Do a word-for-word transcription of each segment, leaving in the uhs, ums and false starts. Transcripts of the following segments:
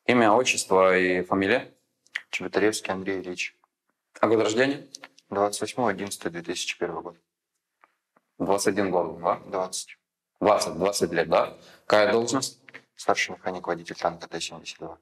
Имя, отчество и фамилия? Чеботаревский Андрей Ильич. А год рождения? двадцать восьмое одиннадцатое две тысячи первого года. двадцать один год, да? двадцать. двадцать, двадцать лет, да? Какая должность? Старший механик, водитель танка Т семьдесят два.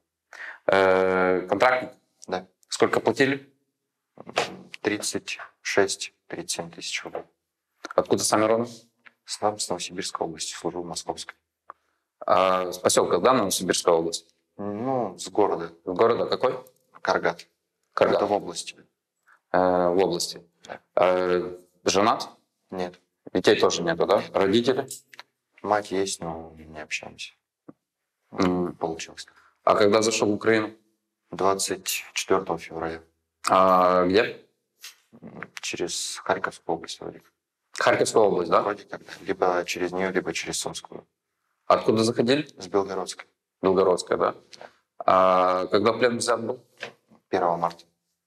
Э, контрактник? Да. Сколько платили? тридцать шесть - тридцать семь тысяч рублей. Откуда сами родом? Сам с Новосибирской области, служил в Московской. А, с поселка, да, Новосибирская область? Ну, с города. С города какой? Каргат. Каргат. Это в области. Э, в области. Да. Э, женат? Нет. Детей тоже нету, да? Родители? Мать есть, но не общаемся. Mm. Получилось. А когда зашел в Украину? двадцать четвёртого февраля. А где? Через Харьковскую область вроде. Харьковская область, да? Вроде как. Либо через нее, либо через Сумскую. Откуда заходили? С Белгородской. Белгородская, да? Да. А когда плен взят был? первого марта.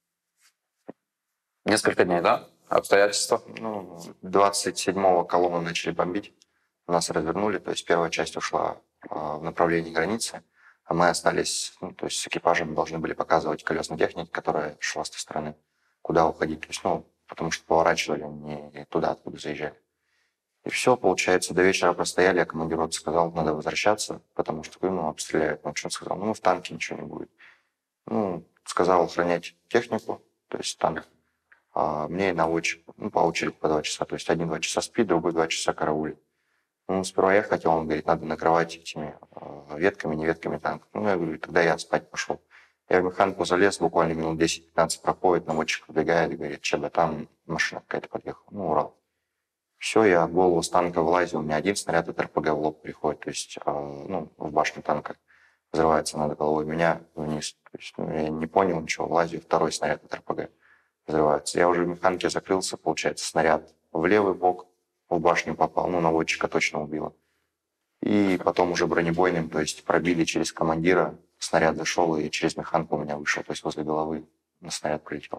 Несколько дней, да? Обстоятельства? Ну, двадцать седьмого колонну начали бомбить. Нас развернули, то есть первая часть ушла в направлении границы, а мы остались, ну, то есть с экипажем должны были показывать колесной технике, которая шла с той стороны, куда уходить. То есть, ну, потому что поворачивали не туда, откуда заезжали. И все, получается, до вечера простояли, а командир роты сказал, надо возвращаться, потому что, ну, обстреляют. Ну, что он сказал? Ну, в танке ничего не будет. Ну, сказал охранять технику, то есть танк. А мне и наводчик, ну, по очереди по два часа. То есть один-два часа спит, другой два часа караулит. Ну, сперва я хотел, он говорит, надо накрывать этими э, ветками, не ветками танка. Ну, я говорю, тогда я спать пошел. Я в механику залез, буквально минут десять-пятнадцать проходит, наводчик выбегает и говорит, что там машина какая-то подъехала. Ну, Урал. Все, я в голову с танка вылазил, у меня один снаряд от эр пэ гэ в лоб приходит, то есть, э, ну, в башню танка взрывается над головой меня вниз. То есть, ну, я не понял ничего, влазил, второй снаряд от эр пэ гэ взрывается. Я уже в механике закрылся, получается, снаряд в левый бок, в башню попал, ну, наводчика точно убило. И потом уже бронебойным, то есть пробили через командира, снаряд зашел и через механку у меня вышел, то есть возле головы на снаряд прилетел.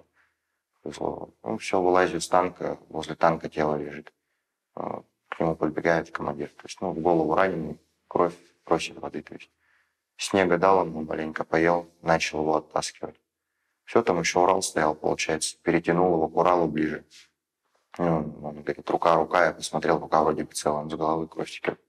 Ну, все, вылазю с танка, возле танка тело лежит. К нему подбегает командир, то есть, ну, в голову раненый, кровь, просит воды, то есть. Снега дал ему, маленько поел, начал его оттаскивать. Все, там еще Урал стоял, получается, перетянул его к Уралу ближе. Ну, он говорит, рука-рука, я посмотрел, рука вроде бы целая, он с головы кровь текет.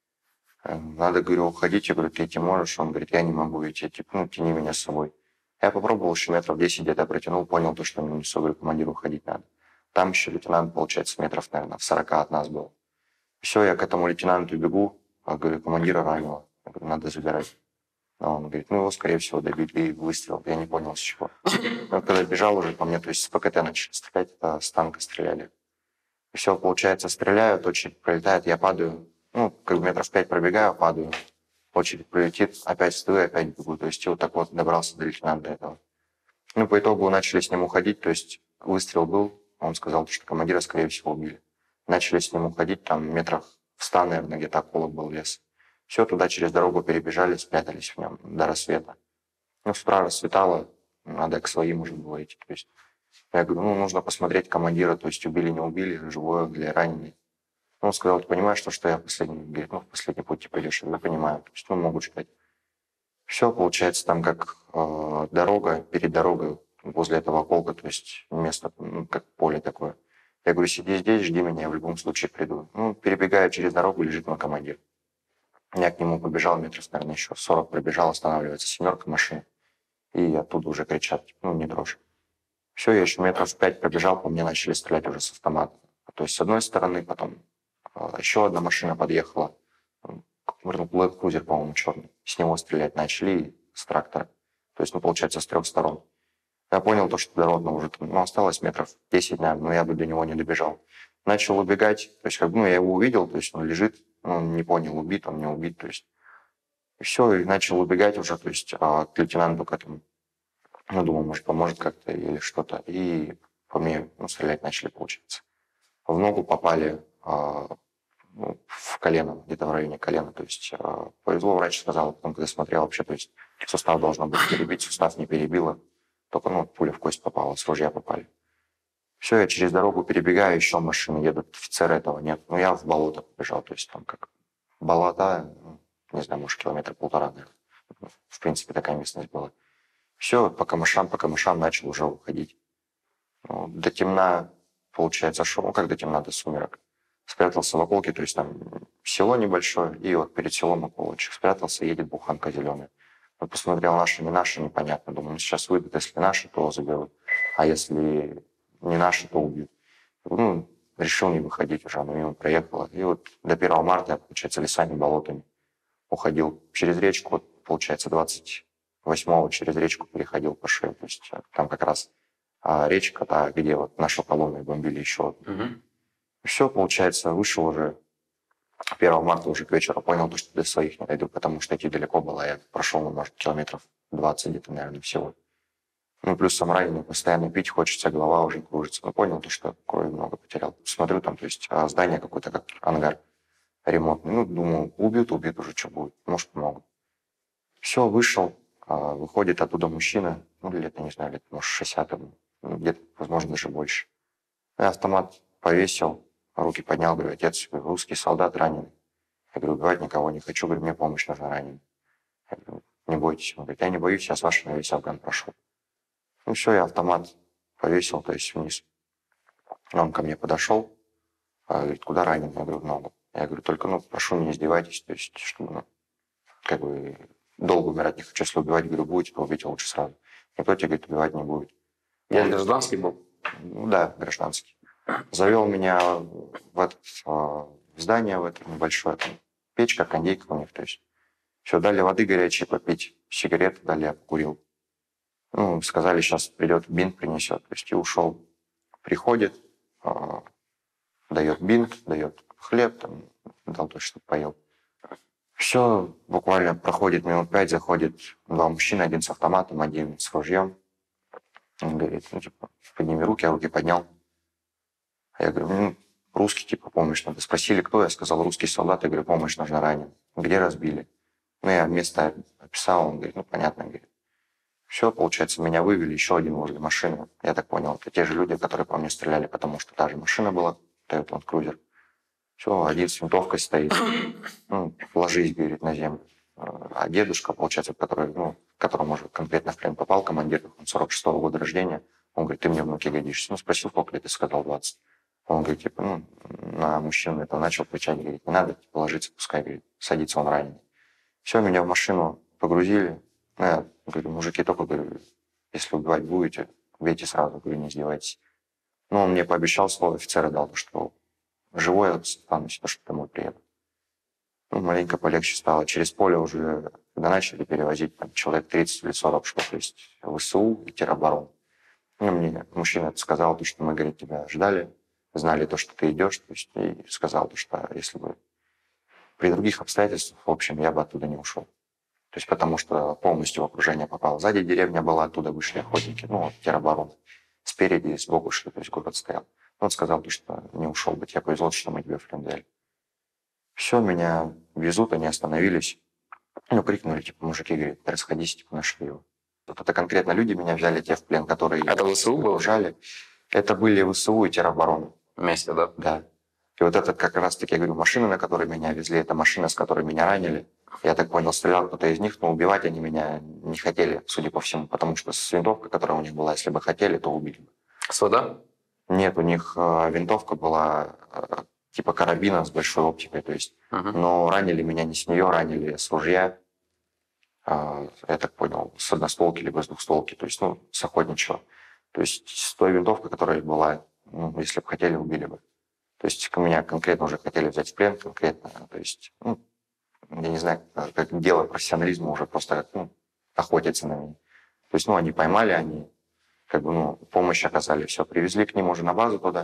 Надо, говорю, уходить, я говорю, ты идти можешь? Он говорит, я не могу идти, типа, ну, тяни меня с собой. Я попробовал еще метров десять где-то протянул, понял то, что мне не говорю, командиру уходить надо. Там еще лейтенант, получается, метров, наверное, в сорока от нас был. Все, я к этому лейтенанту бегу, а, говорю, командира ранило. Я говорю, надо забирать. А он говорит, ну его, скорее всего, добили, выстрел. Я не понял, с чего. Но когда бежал уже по мне, то есть с пэ ка тэ начали стрелять, это с танка стреляли. И все, получается, стреляют, очередь пролетает, я падаю. Ну, как бы метров пять пробегаю, падаю. Очередь прилетит, опять стою, опять бегу. То есть и вот так вот добрался до лейтенанта этого. Ну, по итогу начали с ним уходить, то есть выстрел был, он сказал, что командира, скорее всего, убили. Начали с ним уходить, там метрах в ста, наверное, где-то околок был лес. Все, туда через дорогу перебежали, спрятались в нем до рассвета. Ну, с утра рассветало, надо к своим уже было идти. То есть я говорю, ну, нужно посмотреть командира, то есть убили, не убили, живой или раненый. Ну, он сказал, ты понимаешь, что, что я последний? Говорит, ну, в последний путь ты пойдешь. Я понимаю, то есть, ну, могут ждать. Все, получается, там как э, дорога, перед дорогой, возле этого околка, то есть место, ну, как поле такое. Я говорю, сиди здесь, жди меня, я в любом случае приду. Ну, перебегаю через дорогу, лежит мой командир. Я к нему побежал, метров, наверное, еще сорок пробежал, останавливается семерка машин. И оттуда уже кричат, ну, не дрожь. Все, я еще метров пять пробежал, по мне начали стрелять уже с автомата. То есть с одной стороны, потом э, еще одна машина подъехала. Black Cruiser, по-моему, черный. С него стрелять начали с трактора. То есть, ну, получается, с трех сторон. Я понял то, что дородно уже, ну, осталось метров десять, наверное, но я бы до него не добежал. Начал убегать, то есть, как бы, ну, я его увидел, то есть, он лежит, он не понял, убит он, не убит, то есть. И все, и начал убегать уже, то есть, а, к лейтенанту к этому. Ну, думал, может, поможет как-то или что-то. И по мне, ну, стрелять начали, получается. В ногу попали, а, ну, в колено, где-то в районе колена. То есть а, повезло, врач сказал, потом, когда смотрел вообще, то есть сустав должно быть перебить, сустав не перебило. Только, ну, пуля в кость попала, с ружья попали. Все, я через дорогу перебегаю, еще машины едут, офицера этого нет. Ну, я в болото побежал, то есть там как болота, ну, не знаю, может, километра полтора, наверное. в принципе, такая местность была. Все, по камышам, по камышам начал уже уходить. Ну, до темна, получается, шел, ну, как до темна, до сумерок. Спрятался в околке, то есть там село небольшое, и вот перед селом околочек спрятался, едет буханка зеленая. Вот посмотрел, наши, не наши, непонятно. Думаю, ну, сейчас выйдут, если наши, то заберут. А если не наши, то убьют. Ну, решил не выходить уже, оно мимо проехало. И вот до первого марта я, получается, лесами, болотами уходил через речку. Вот, получается, двадцать восьмого через речку переходил по шею. То есть там как раз а, речка, та, где вот нашу колонну бомбили еще. Мгм. Все, получается, вышел уже первого марта уже к вечеру, понял, то, что до своих не дойду, потому что идти далеко было. Я прошел, ну, может, километров двадцать где-то, наверное, всего. Ну, плюс сам раненый, постоянно пить хочется, голова уже кружится. Ну, понял, то, что крови много потерял. Смотрю, там, то есть а, здание какое-то, как ангар ремонтный. Ну, думаю, убьют, убьют уже, что будет. Может, помогут. Все, вышел, а, выходит оттуда мужчина, ну, лет, я не знаю, лет, может, шестьдесят, ему, ну, где-то, возможно, даже больше. Я автомат повесил, руки поднял, говорю, отец, говорю, русский солдат раненый. Я говорю, убивать никого не хочу, говорю, мне помощь нужна раненый. Я говорю, не бойтесь. Он говорит, я не боюсь, я с вашим на весь Афган прошел. Ну все, я автомат повесил, то есть вниз. Он ко мне подошел, а, говорит, куда ранен? Я говорю, в ногу. Я говорю, только, ну, прошу, не издевайтесь, то есть, чтобы, ну, как бы, долго умирать не хочу. Если убивать, говорю, будете, то убейте лучше сразу. Никто тебе, говорит, убивать не будет. Я гражданский был? Ну да, гражданский. Завел меня в, этот, в здание, в это небольшое, там, печка, кондейка у них, то есть. Все, дали воды горячей попить, сигареты дали, я покурил. Ну, сказали, сейчас придет, бинт принесет, то есть и ушел. Приходит, э, дает бинт, дает хлеб, там, дал то, что поел. Все, буквально проходит минут пять, заходит два мужчины, один с автоматом, один с ружьем. Он говорит, ну, типа, подними руки, я руки поднял. А я говорю, ну, русский, типа, помощь надо. Спросили, кто, я сказал, русский солдат, я говорю, помощь нужна, ранен. Где разбили? Ну, я место описал, он говорит, ну, понятно, говорит. Все, получается, меня вывели, еще один возле машины. Я так понял, это те же люди, которые по мне стреляли, потому что та же машина была, Toyota Land Cruiser. Все, один с винтовкой стоит. Ну, ложись, говорит, на землю. А дедушка, получается, который, ну, которому уже конкретно в плен попал, командир, он сорок шестого года рождения, он говорит, ты мне внуки годишься. Ну, спросил, сколько лет, ты сказал, двадцать. Он говорит, типа, ну, на мужчину это начал кричать, говорит, не надо, типа, ложиться, пускай, говорит, садится, он раненый. Все, меня в машину погрузили. Ну, я говорю, мужики, только, говорю, если убивать будете, убейте сразу, говорю, не издевайтесь. Ну, он мне пообещал, слово офицера дал, что живой я останусь, то, что домой приеду. Ну, маленько полегче стало. Через поле уже, когда начали перевозить, там, человек тридцать или сорок шло, то есть ВСУ и тероборон. Ну, мне мужчина это сказал, то, что мы, говорит, тебя ждали, знали то, что ты идешь, то есть, и сказал, то, что если бы при других обстоятельствах, в общем, я бы оттуда не ушел. То есть потому что полностью в окружение попал. Сзади деревня была, оттуда вышли охотники, ну, вот, тероборона. Спереди, сбоку шли, то есть город стоял. Он сказал, что не ушел бы, тебе повезло, что мы тебя в плен взяли. Все, меня везут, они остановились. Ну, крикнули, типа, мужики, говорит, расходись, типа, нашли его. Вот это конкретно люди меня взяли, те в плен, которые... Это ВСУ было? Жали. Это были ВСУ и тероборона. Вместе, да? Да. И вот этот как раз-таки, я говорю, машина, на которой меня везли, это машина, с которой меня ранили. Я так понял, стрелял кто-то из них, но убивать они меня не хотели, судя по всему, потому что с винтовкой, которая у них была, если бы хотели, то убили бы. СВД? Нет, у них э, винтовка была э, типа карабина с большой оптикой, то есть, Угу. но ранили меня не с нее, ранили с ружья, э, я так понял, с одностволки либо с двухстволки, то есть, ну, с охотничьего. То есть с той винтовкой, которая была, ну, если бы хотели, убили бы. То есть меня конкретно уже хотели взять в плен, конкретно, то есть, ну, я не знаю, как дело профессионализма уже просто, ну, охотятся на меня. То есть, ну, они поймали, они как бы, ну, помощь оказали, все, привезли к ним уже на базу туда.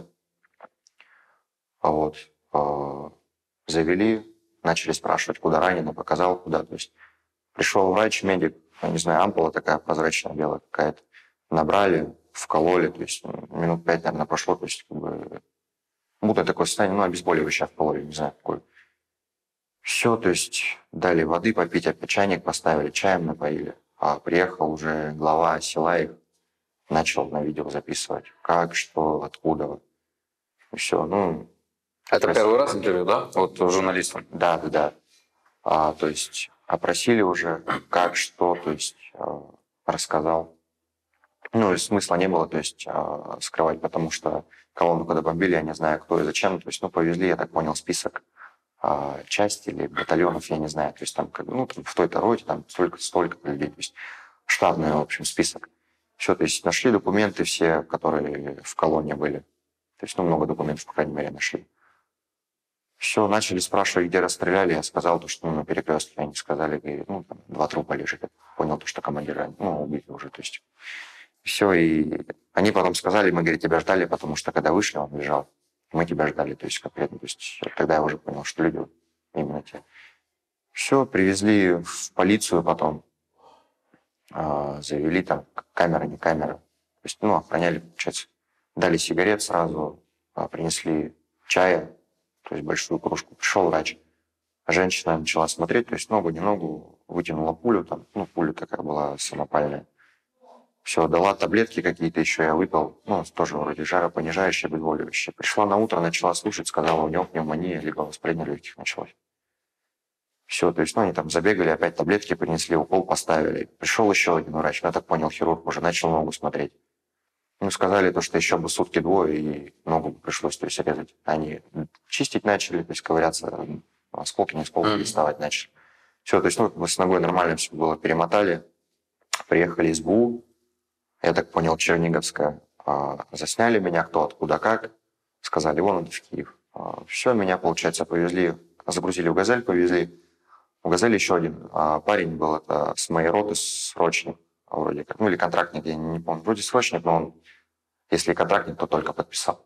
А вот, э, завели, начали спрашивать, куда ранено, показал, куда. То есть пришел врач, медик, я не знаю, ампула такая прозрачная, белая какая-то. Набрали, вкололи, то есть минут пять, наверное, прошло, то есть как бы мутное такое состояние, ну, обезболивающее вкололи, не знаю, какое. Все, то есть дали воды попить, опять чайник поставили, чаем напоили. А приехал уже глава села их, начал на видео записывать, как, что, откуда. И все, ну... Это раз... первый раз интервью, да? Вот журналистам? Да, да, да. А, то есть опросили уже, как, что, то есть э, рассказал. Ну, и смысла не было, то есть э, скрывать, потому что колонну, когда бомбили, я не знаю, кто и зачем, то есть, ну, повезли, я так понял, список э, части или батальонов, я не знаю, то есть там, как, ну, там, в той-то роте, там, столько, столько людей, то есть штатный, в общем, список. Все, то есть нашли документы все, которые в колонне были. То есть, ну, много документов, по крайней мере, нашли. Все, начали спрашивать, где расстреляли. Я сказал, то, что ну, на перекрестке. Они сказали, говорит, ну, там, два трупа лежит. Я понял, то, что командира, ну, убили уже, то есть. Все, и они потом сказали, мы, говорит, тебя ждали, потому что когда вышли, он лежал. Мы тебя ждали, то есть, конкретно. То есть, тогда я уже понял, что люди именно те. Все, привезли в полицию потом. Э, завели там камера, не камера. То есть, ну, охраняли, получается. Дали сигарет сразу, э, принесли чая, то есть большую кружку. Пришел врач. Женщина начала смотреть, то есть ногу, не ногу, вытянула пулю, там, ну, пуля такая была самопальная. Все, дала таблетки какие-то еще, я выпил, ну, тоже вроде жаропонижающие, обезболивающие. Пришла на утро, начала слушать, сказала, у него пневмония, либо воспаление легких началось. Все, то есть, ну, они там забегали, опять таблетки принесли, укол поставили. Пришел еще один врач, ну, я так понял, хирург уже начал ногу смотреть. Ну, сказали то, что еще бы сутки двое, и ногу пришлось, то есть, резать. Они чистить начали, то есть, ковыряться, осколки, не осколки, Мгм. доставать начали. Все, то есть, ну, с ногой нормально все было, перемотали. Приехали из БУ, я так понял, Черниговская. А, засняли меня, кто, откуда, как. Сказали, вон он в Киев. А, все, меня, получается, повезли, загрузили в «Газель», повезли. В «Газели» еще один а, парень был, это с моей роты, срочник, вроде как. Ну, или контрактник, я не помню. Вроде срочник, но он, если контрактник, то только подписал.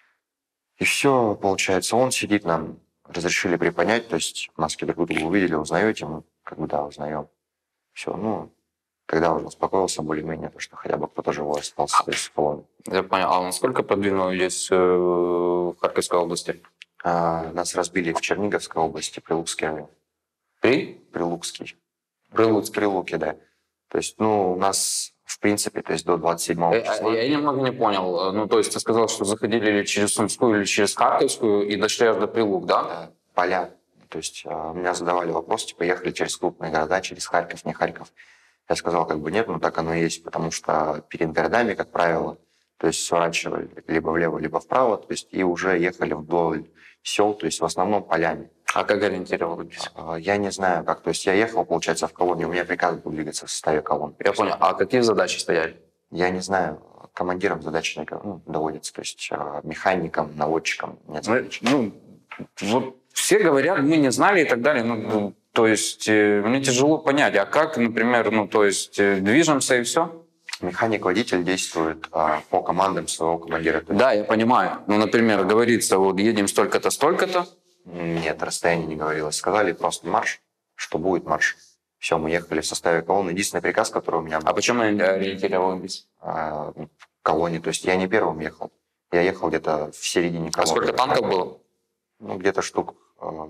И все, получается, он сидит, нам разрешили приподнять, то есть маски друг друга увидели, узнаете, мы как бы, да, узнаем. Все, ну, когда уже успокоился более-менее, то, что хотя бы кто-то живой остался, то есть в колонне. Я понял. А насколько продвинулись э, в Харьковской области? А, нас разбили в Черниговской области, Прилукский район. При? Прилукский. Прилуцкий. Прилуки, да. То есть, ну, у нас, в принципе, то есть до двадцать седьмого Э, числа. Я немного не понял. Ну, то есть ты сказал, что заходили или через Сумскую, или через Харьковскую и дошли аж до Прилук, да? Да, поля. То есть а, меня задавали вопрос, типа, ехали через крупные города, через Харьков, не Харьков. Я сказал, как бы нет, но так оно и есть, потому что перед городами, как правило, то есть сворачивали либо влево, либо вправо, то есть и уже ехали вдоль сел, то есть в основном полями. А как ориентировались? А, Я не знаю, как. То есть я ехал, получается, в колонию, у меня приказ был двигаться в составе колонны. Я понял. А какие задачи стояли? Я не знаю, командирам задачи не го- ну, доводится, то есть а, механикам, наводчикам нет Ну, задач. ну, вот все говорят, мы не знали и так далее. Ну, ну, то есть э, мне тяжело понять, а как, например, ну, то есть э, движемся и все? Механик-водитель действует а, по командам своего командира. То есть Да, я понимаю. Ну, например, говорится, вот едем столько-то, столько-то. нет, расстояние не говорилось. Сказали просто марш, что будет марш. Все, мы ехали в составе колонны. Единственный приказ, который у меня был А почему ориентировались? а, в колонне, то есть я не первым ехал. Я ехал где-то в середине А колонны. сколько танков было? Ну, где-то штук, э,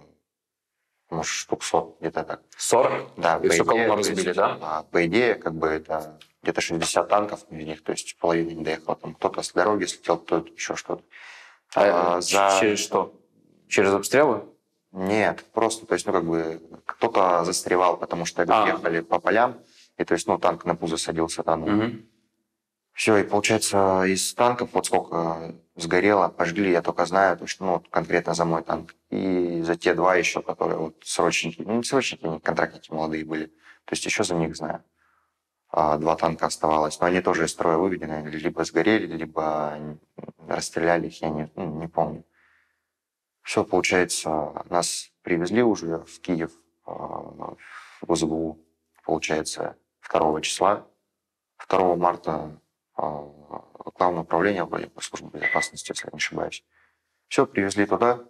может, штук сорок, где-то так. сорок? Да, И по всю идее, колонну то разбили, есть, да? а, по идее, как бы это где-то шестьдесят танков, из них, то есть половина не доехала. Там кто-то с дороги слетел, кто-то еще что-то. А, А, за... Через что? Через обстрелы? Нет, просто, то есть, ну, как бы, кто-то застревал, потому что А. ехали по полям, и, то есть, ну, танк на пузо садился, да, ну. Мгм. Все, и получается, из танков вот сколько сгорело, пожгли, я только знаю, то, что, ну, вот конкретно за мой танк. И за те два еще, которые вот срочники, ну, не срочники, они контрактники молодые были. То есть еще за них знаю. А, два танка оставалось. Но они тоже из строя выведены, либо сгорели, либо расстреляли их, я не, ну, не помню. Все, получается, нас привезли уже в Киев, а, в ГУЗГУ, получается, второго числа. второго марта а, Главное управление вроде бы службы безопасности, если я не ошибаюсь. Все, привезли туда,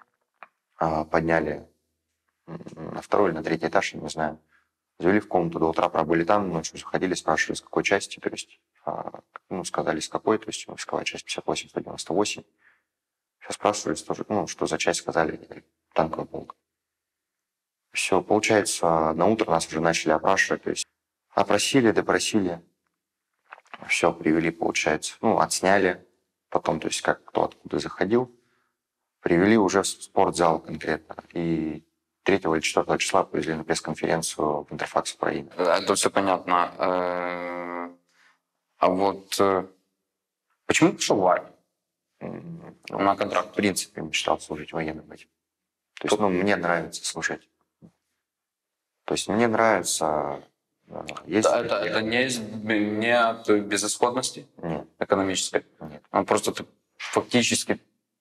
а, подняли на второй или на третий этаж, я не знаю. Завели в комнату, до утра пробыли там, ночью заходили, спрашивали, с какой части, то есть, а, ну, сказали, с какой, то есть, войсковая часть пятьдесят восемь сто девяносто восемь. Все спрашивали, тоже, ну, что за часть, сказали, танковый полк. Все, получается, на утро нас уже начали опрашивать, то есть, опросили, допросили, все, привели, получается, ну, отсняли, потом, то есть, как кто откуда заходил, привели уже в спортзал конкретно, и третьего или четвёртого числа повезли на пресс-конференцию в Интерфакс Украины. Это все понятно. Э, А вот э, почему пошел в армию? М, На Ну, в контракт. принципе, мечтал служить военным быть. То есть, ну, мне нравится служить. То есть мне нравится э, ездить. Это, это, это не, из- не от безысходности Нет, экономической. нет. А просто ты фактически,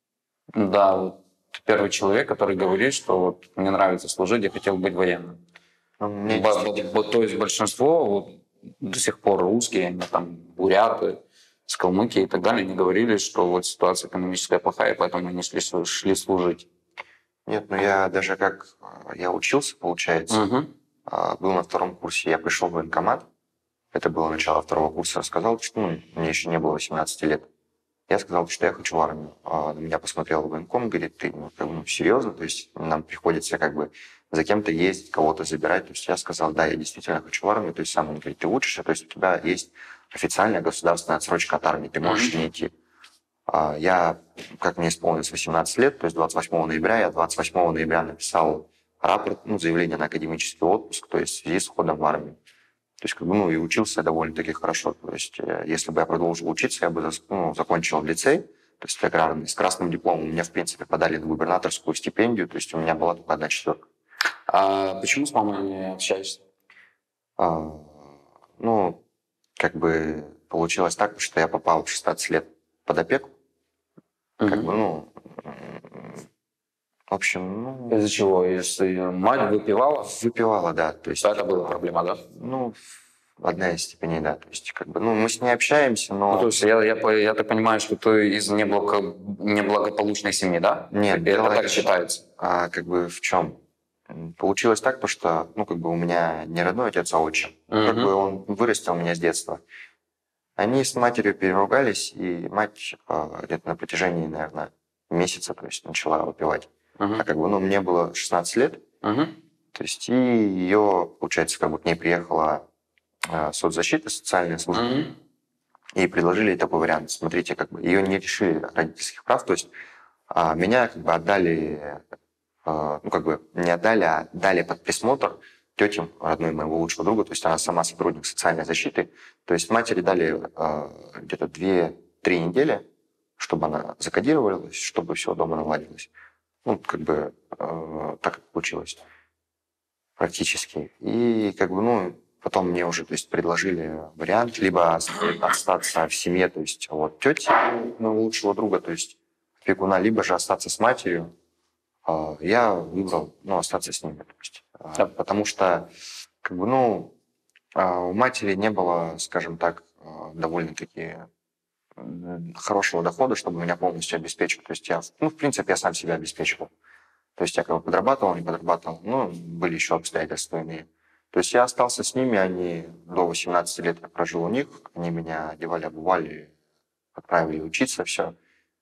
да, вот ты первый человек, который говорит, что вот мне нравится служить, я хотел быть военным. Ну, мне Бо- действительно- бо- То есть большинство вот, до сих пор русские, они там буряты, с Калмыкии и так далее, они говорили, что вот ситуация экономическая плохая, поэтому они шли, слу- шли служить. Нет, ну я даже как э, я учился, получается, Угу. а, был на втором курсе, я пришел в военкомат, это было начало второго курса, рассказал, что ну, мне еще не было восемнадцати лет. Я сказал, что я хочу в армию. А на меня посмотрел военком, говорит, ты ну, как бы, ну, серьезно? То есть нам приходится как бы за кем-то ездить, кого-то забирать. То есть я сказал, да, я действительно хочу в армию. То есть сам он говорит, ты учишься, то есть у тебя есть официальная государственная отсрочка от армии, ты можешь Мгм. не идти. А Я, как мне исполнилось восемнадцать лет, то есть двадцать восьмого ноября, я двадцать восьмого ноября написал рапорт, ну, заявление на академический отпуск, то есть в связи с уходом в армию. То есть, как бы, ну, и учился я довольно-таки хорошо. То есть, э, если бы я продолжил учиться, я бы зас- ну, закончил лицей, то есть аграрный, с красным дипломом. Меня, в принципе, подали на губернаторскую стипендию, то есть у меня была только одна четверка. А почему с мамой не общаешься? А, ну, как бы получилось так, что я попал в шестнадцать лет под опеку. Как Мгм. бы, ну, м, в общем, ну, Из-за чего? Если мать выпивала, выпивала, да. То есть, то это была проблема, да? ну, одна из степеней, да. То есть, как бы, ну, мы с ней общаемся, Ну, то но есть я, я, по- я так понимаю, что ты из неблаго- неблагополучной семьи, да? нет, Это дело так считается. а, как бы в чем? Получилось так, то, что, ну, как бы у меня не родной отец, а отчим. Как бы Мгм. он вырастил меня с детства. Они с матерью переругались, и мать а, где-то на протяжении, наверное, месяца, то есть начала выпивать. Мгм. А как бы, ну, мне было шестнадцать лет, Мгм. то есть и ее, получается, как бы к ней приехала а, соцзащита, социальная служба, Мгм. и предложили ей такой вариант. Смотрите, как бы ее не лишили родительских прав, то есть а, меня как бы отдали, а, ну, как бы не отдали, а дали под присмотр тете родной моего лучшего друга, то есть она сама сотрудник социальной защиты. То есть матери дали а, где-то две-три недели, чтобы она закодировалась, чтобы все дома наладилось. Ну, как бы а, так и получилось практически. И как бы, ну, потом мне уже, то есть, предложили вариант либо остаться в семье, то есть, вот тети моего лучшего друга, то есть, опекуна, либо же остаться с матерью. А, Я выбрал, ну, остаться с ними, то есть, а, Да. потому что, как бы, ну, а, у матери не было, скажем так, а, довольно-таки м, хорошего дохода, чтобы меня полностью обеспечивать. То есть я, ну, в принципе, я сам себя обеспечивал. То есть я как бы подрабатывал, не подрабатывал, но были еще обстоятельства иные. То есть я остался с ними, они до восемнадцати лет я прожил у них, они меня одевали, обували, отправили учиться, все.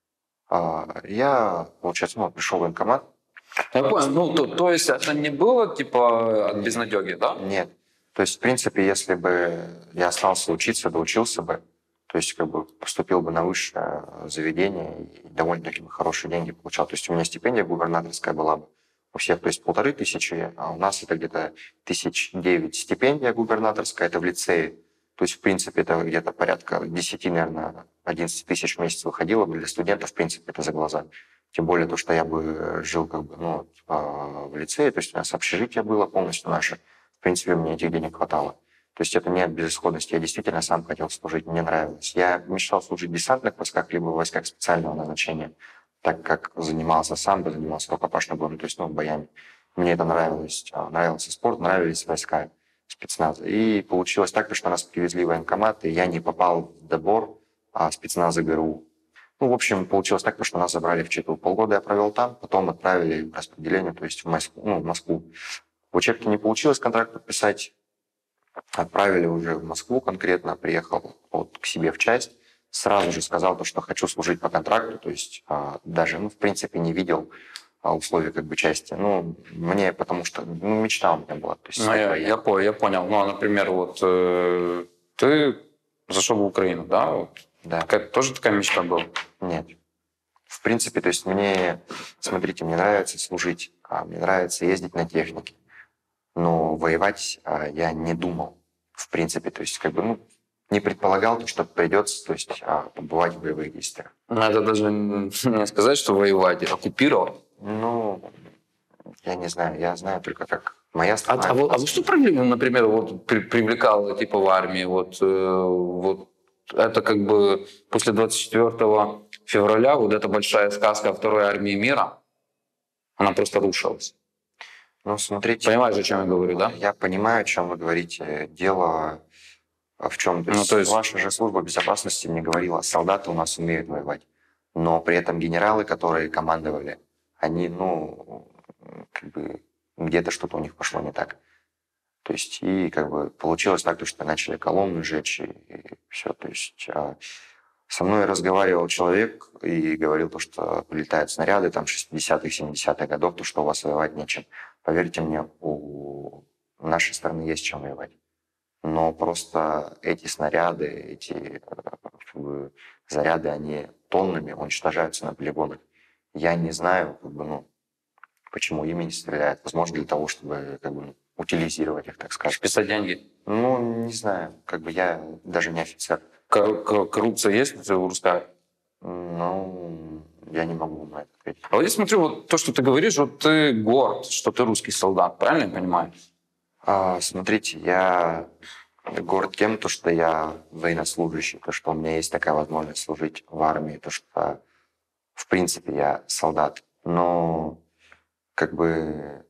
Я, получается, ну, пришел в военкомат. Я понял. Ну, то, то есть это не было типа от безнадеги, да? Нет. То есть, в принципе, если бы я остался учиться, доучился бы, то есть, как бы поступил бы на высшее заведение и довольно-таки хорошие деньги получал. То есть, у меня стипендия губернаторская была бы у всех, то есть, полторы тысячи, а у нас это где-то тысяч девять стипендия губернаторская, это в лицее. То есть, в принципе, это где-то порядка десять, наверное, одиннадцать тысяч в месяц выходило бы для студентов, в принципе, это за глаза. Тем более то, что я бы жил как бы, ну, типа, в лицее, то есть у нас общежитие было полностью наше. В принципе, мне этих денег хватало. То есть это не от безысходности. Я действительно сам хотел служить, мне нравилось. Я мечтал служить в десантных войсках, либо в войсках специального назначения, так как занимался сам, занимался рукопашным боем, то есть, ну, боями. Мне это нравилось. А, Нравился спорт, нравились войска спецназа. И получилось так, что нас привезли в военкомат, и я не попал в добор а, спецназа ГРУ. Ну, в общем, получилось так, что нас забрали в ЧТУ. Полгода я провел там, потом отправили в распределение, то есть в Москву. Ну, в Москву. В учебке не получилось контракт подписать, отправили уже в Москву конкретно, приехал вот к себе в часть, сразу же сказал то, что хочу служить по контракту, то есть а, даже, ну, в принципе, не видел а, условий как бы части. Ну, мне, потому что, ну, мечта у меня была, то есть Ну, стать я, военным. я, по- я понял. Ну, а, например, вот э, ты зашел в Украину, да? Вот. Да, Такая, тоже такая мечта была? нет. в принципе, то есть мне, смотрите, мне нравится служить, а, мне нравится ездить на технике, но воевать а, я не думал, в принципе, то есть как бы, ну, не предполагал, то, что придется, то есть а, побывать в боевых действиях. Надо даже не сказать, что воевать, оккупировать. Ну, я не знаю, я знаю только как моя А, страна. а, вот, а вот что проблема, например, вот при- привлекало типа в армии, вот, э, вот это как бы после двадцать четвёртого февраля вот эта большая сказка о второй армии мира, она просто рушилась. Ну, смотрите, Понимаешь, о чем я говорю, да? я понимаю, о чем вы говорите. Дело в чем? То Ну, есть, то есть- ваша же служба безопасности мне говорила, солдаты у нас умеют воевать. Но при этом генералы, которые командовали, они, ну, как бы где-то что-то у них пошло не так. То есть, и как бы получилось так, то, что начали колонны жечь, и, и все. То есть, а, со мной разговаривал человек и говорил то, что прилетают снаряды там шестидесятых, семидесятых годов, то, что у вас воевать нечем. Поверьте мне, у нашей страны есть чем воевать. Но просто эти снаряды, эти э, как бы, заряды, они тоннами уничтожаются на полигонах. Я не знаю, как бы, ну, почему ими не стреляют. Возможно, для того, чтобы как бы, ну, утилизировать их, так скажем. Списать деньги. Ну, не знаю. Как бы я даже не офицер. Кор- кор- коррупция есть у русская? Ну, я не могу на это ответить. А вот я смотрю, вот то, что ты говоришь, вот ты горд, что ты русский солдат, правильно я понимаю? А, смотрите, я горд тем, то, что я военнослужащий, то, что у меня есть такая возможность служить в армии, то, что, в принципе, я солдат. Но, как бы,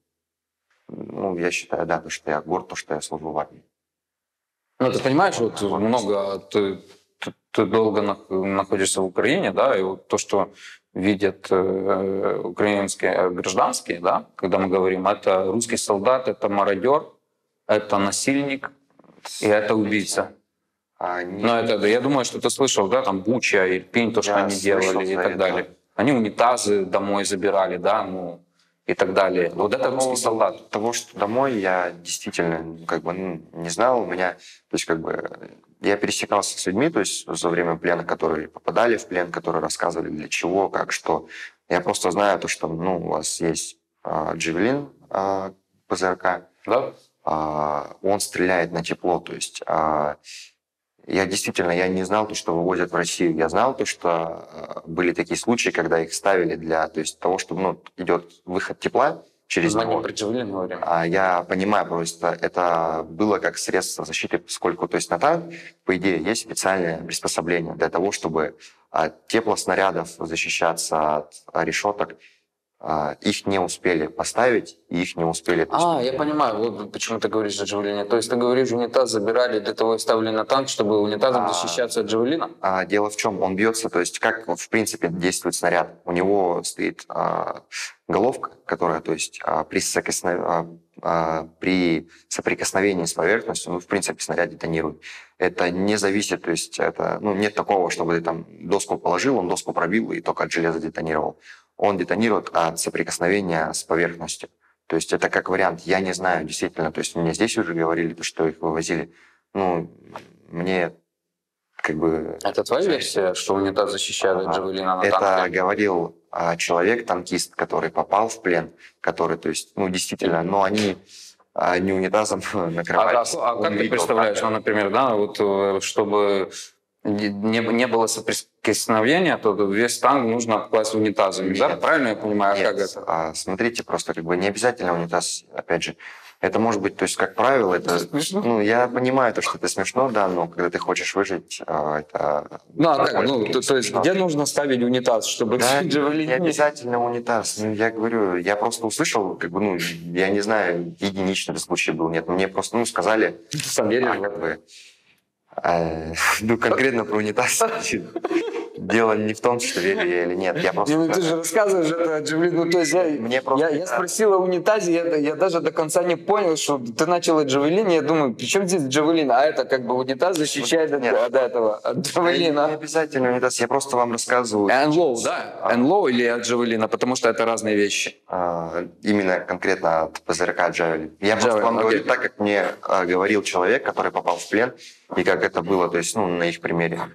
ну, я считаю, да, то, что я горд, то, что я служу в армии. Ну, ты понимаешь, вот много, ты, ты, ты долго нах- находишься в Украине, да, и вот то, что видят э, украинские гражданские, да, когда мы говорим, это русский солдат, это мародер, это насильник и это убийца. А они, Но это, да, я думаю, что ты слышал, да, там Буча, Ирпень, то, что Я они слышал делали и за так это. далее. Они унитазы домой забирали, да, ну, и так далее. Вот это по русский поводу солдат. того, что домой, я действительно, ну, как бы, ну, не знал. У меня, то есть, как бы, я пересекался с людьми, то есть, за время плена, которые попадали в плен, которые рассказывали, для чего, как, что. Я просто знаю то, что, ну, у вас есть а, Джавелин, а, ПЗРК, Да? а, он стреляет на тепло, то есть а, я действительно я не знал то, что вывозят в Россию. Я знал то, что а, были такие случаи, когда их ставили для, то есть того, чтобы, ну, идет выход тепла через Мы не него. про Джавелин говорим. А я понимаю, просто это было как средство защиты, поскольку, то есть на танк, по идее, есть специальное приспособление для того, чтобы от теплоснарядов защищаться, от решеток. А, их не успели поставить, и их не успели... то есть, А, я понимаю, вот почему ты говоришь о Джавелине. То есть ты говоришь, унитаз забирали, для того и ставили на танк, чтобы унитазом А, защищаться от Джавелина? А дело в чем? Он бьется, то есть как в принципе действует снаряд. У него стоит а, головка, которая, то есть а, при, соприкосновении, а, а, при соприкосновении с поверхностью, ну, в принципе, снаряд детонирует. Это не зависит, то есть это, ну, нет такого, чтобы ты там доску положил, он доску пробил и только от железа детонировал. Он детонирует от соприкосновения с поверхностью. То есть это как вариант. Я не знаю, действительно. То есть мне здесь уже говорили, то, что их вывозили. Ну, мне как бы... Это твоя версия, что унитаз защищает от Джавелина на Это танке? говорил а, человек, танкист, который попал в плен, который, то есть, ну, действительно, но они а, не унитазом А, накрывались. а- а Он как ты видел, представляешь, как- ну, например, да, вот э, чтобы не, не было соприкосновения, то весь танк нужно обкласть унитазами, да? Нет. Правильно я понимаю, Нет, как это? а, смотрите, просто как бы не обязательно унитаз, опять же. Это может быть, то есть, как правило, это... Смешно. Ну, я понимаю, то, что это смешно, да, но когда ты хочешь выжить, а, это... Ну, а как? Ну, довольно-таки то, то есть, смешно. где нужно ставить унитаз, чтобы Да, Джавелин не обязательно унитаз. Ну, я говорю, я просто услышал, как бы, ну, я не знаю, единичный этот случай был, нет. Мне просто, ну, сказали, сам веришь а, в как это? бы, э, ну, конкретно про унитаз. Дело не в том, что верю я или нет. Я просто... Ну, ты же рассказываешь это о Джавелин. Ну, то есть я, Мне просто- я, я спросил о унитазе, я, я даже до конца не понял, что ты начал о Джавелине. Я думаю, при чем здесь Джавелин? А это как бы унитаз защищает от, Нет. от этого, от Не Джавелина. обязательно унитаз, я просто вам рассказываю. Энлоу, да? Энлоу или от Джавелина, потому что это разные вещи. А, именно конкретно от ПЗРК Джавелин. Я просто Javelin, вам окей. говорю так, как мне а, говорил человек, который попал в плен, и как это было, то есть, ну, на их примере.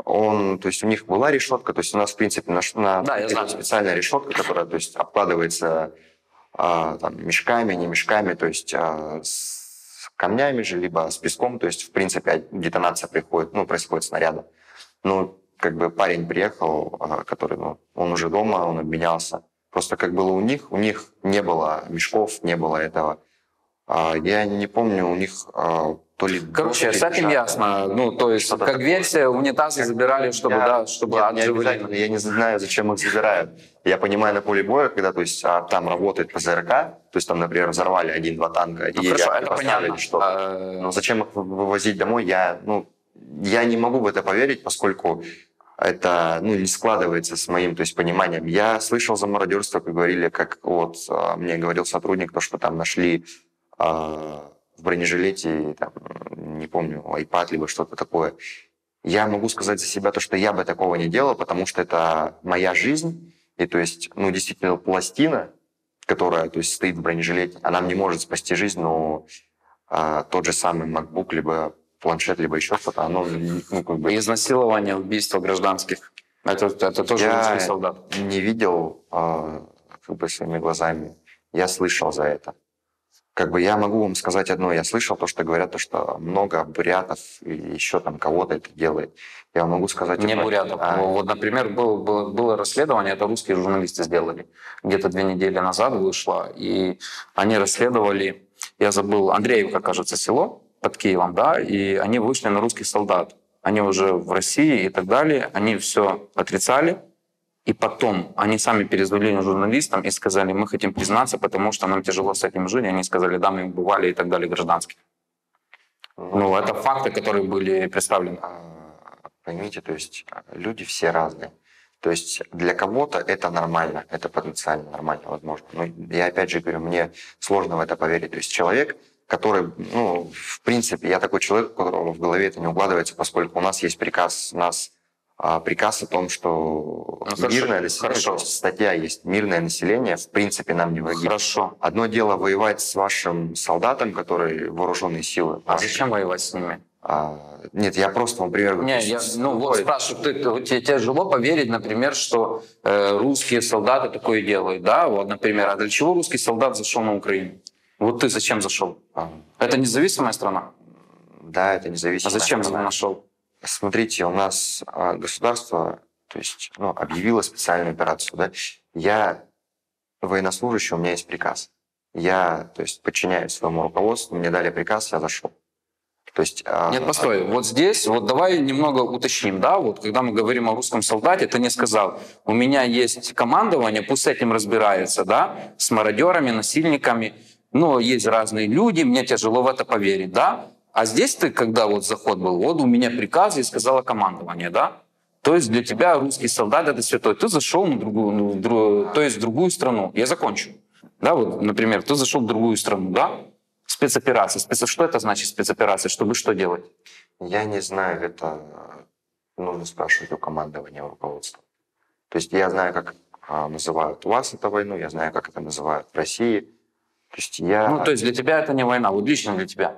Он, то есть у них была решетка, то есть у нас, в принципе, на, на Да, я знаю. специальная решетка, которая, то есть, обкладывается а, там, мешками, не мешками, то есть а, с камнями же, либо с песком, то есть, в принципе, детонация приходит, ну, происходит снаряда. Ну, как бы парень приехал, а, который, ну, он уже дома, он обменялся. Просто как было у них, у них не было мешков, не было этого. А, я не помню, у них а, то ли... Короче, с этим ясно. Ну, то есть, как такое. версия, унитазы забирали, чтобы, Я, да, чтобы нет, от не Жигулей. обязательно, я не знаю, зачем их забирают. Я понимаю, на поле боя, когда, то есть, а, там работает ПЗРК, то есть там, например, взорвали один-два танка, Ну, и хорошо, рядом это поставили понятно. что-то. А, Но зачем их вывозить домой, я, ну, я не могу в это поверить, поскольку это, ну, не складывается с моим, то есть, пониманием. Я слышал за мародерство, как говорили, как вот а, мне говорил сотрудник, то, что там нашли а, в бронежилете, там, не помню, iPad, либо что-то такое. Я могу сказать за себя то, что я бы такого не делал, потому что это моя жизнь. И то есть, ну, действительно, пластина, которая, то есть, стоит в бронежилете, она мне может спасти жизнь, но а, тот же самый MacBook, либо планшет, либо еще что-то, оно, ну, как бы... Изнасилование, убийство гражданских. Это, это тоже Я русский солдат. не видел а, как бы своими глазами. Я слышал за это. Как бы я могу вам сказать одно. Я слышал то, что говорят, то, что много бурятов и еще там кого-то это делает. Я вам могу сказать Не одно. бурятов. А, Вот, например, был, было, было расследование, это русские журналисты сделали. Где-то две недели назад вышло. И они расследовали, я забыл, Андреевка, кажется, село под Киевом, да, и они вышли на русских солдат. Они уже в России и так далее. Они все отрицали. И потом они сами перезвонили журналистам и сказали, мы хотим признаться, потому что нам тяжело с этим жить. И они сказали, да, мы убивали и так далее гражданских. Ну, это факты, которые были представлены. Поймите, то есть люди все разные. То есть для кого-то это нормально, это потенциально нормально, возможно. Но я опять же говорю, мне сложно в это поверить. То есть человек, который, ну, в принципе, я такой человек, у которого в голове это не укладывается, поскольку у нас есть приказ, у нас а, приказ о том, что ну, мирное население, хорошо. статья есть, мирное население, в принципе, нам не враги. Хорошо. Одно дело воевать с вашим солдатом, который вооруженные силы. А зачем воевать с ними? А, нет, я просто вам пример... Не, я, ну вот спрашиваю, ты, ты, тебе тяжело поверить, например, что э, русские солдаты такое делают, да? Вот, например, а для чего русский солдат зашел на Украину? Вот ты зачем зашел? А, Это независимая страна? да, это независимая А зачем страна. нашел? Смотрите, у нас а, государство, то есть, ну, объявило специальную операцию, да? Я военнослужащий, у меня есть приказ. Я, то есть, подчиняюсь своему руководству, мне дали приказ, я зашел. То есть, а... Нет, постой, вот здесь, вот давай немного уточним, да, вот когда мы говорим о русском солдате, ты не сказал, у меня есть командование, пусть с этим разбирается, да, с мародерами, насильниками, но есть разные люди, мне тяжело в это поверить, да, а здесь ты, когда вот заход был, вот у меня приказ, и сказала командование, да, то есть для тебя русский солдат это святой, ты зашел на другую, ну, в друг, то есть в другую страну, я закончу, да, вот, например, ты зашел в другую страну, да, спецоперация. Спец... Что это значит спецоперация? Чтобы что делать? Я не знаю, это нужно спрашивать у командования, у руководства. То есть я знаю, как а, называют у вас эту войну, я знаю, как это называют в России. То есть я... Ну, то есть для тебя это не война, вот лично для тебя?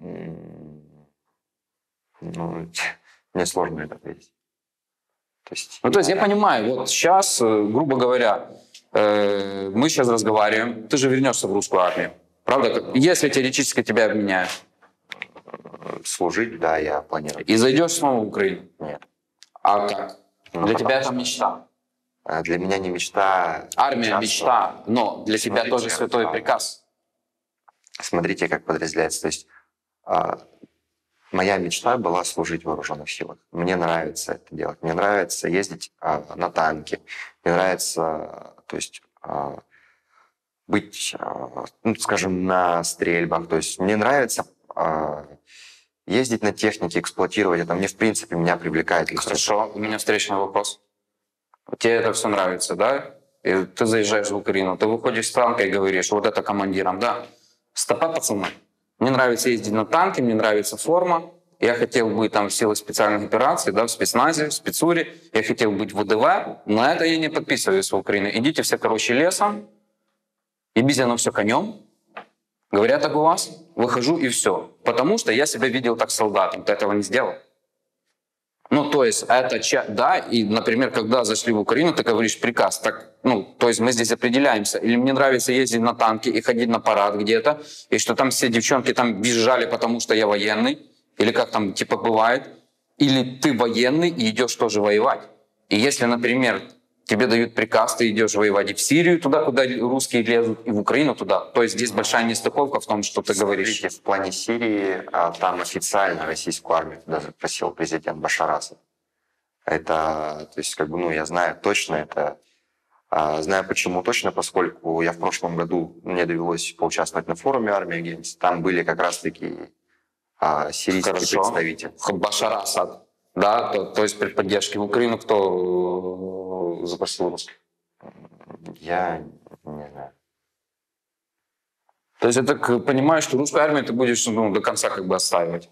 Ну, мне сложно это ответить. То есть, ну, то есть я понимаю, вот сейчас, грубо говоря, э, мы сейчас разговариваем, ты же вернешься в русскую армию. Правда? Если теоретически тебя обменяют. Служить, да, я планирую. И зайдешь снова в Украину? Нет. А как? Ну, для тебя это мечта? Для меня не мечта. Армия мечта, но для тебя тоже святой приказ. Смотрите, как подразделяется. То есть а, моя мечта была служить в вооруженных силах. Мне нравится это делать. Мне нравится ездить а, на танке. Мне нравится, то есть... А, быть, ну, скажем, на стрельбах. То есть мне нравится э, ездить на технике, эксплуатировать это. Мне, в принципе, меня привлекает. Хорошо, у меня встречный вопрос. Тебе это все нравится, да? И ты заезжаешь в Украину, ты выходишь с танка и говоришь, вот это командиром, да? Стопа, пацаны. Мне нравится ездить на танке, мне нравится форма. Я хотел быть там в силах специальных операций, да, в спецназе, в спецуре. Я хотел быть в ВДВ, но это я не подписываюсь в Украину. Идите все, короче, лесом. Ебись оно все конем. Говорят так у вас. Выхожу и все. Потому что я себя видел так солдатом. Ты этого не сделал. Ну, то есть, это, ча- да, и, например, когда зашли в Украину, ты говоришь приказ, так, ну, то есть мы здесь определяемся, или мне нравится ездить на танке и ходить на парад где-то, и что там все девчонки там визжали, потому что я военный, или как там, типа, бывает, или ты военный и идешь тоже воевать. И если, например, тебе дают приказ, ты идешь воевать и в Сирию туда, куда русские лезут, и в Украину туда, то есть здесь большая нестыковка в том, что ты говоришь. Смотрите, в плане Сирии, а, там официально российскую армию туда запросил президент Башар Асад. Это, то есть, как бы, ну, я знаю точно это. А, знаю почему точно, поскольку я в прошлом году, мне довелось поучаствовать на форуме «Армия Геймс». Там были как раз-таки а, сирийские Хорошо. представители. Башар Асад, да, то, то есть при поддержке в Украину кто э, запросил русских? Я не знаю. То есть я так понимаю, что русскую армию ты будешь, ну, до конца как бы отстаивать.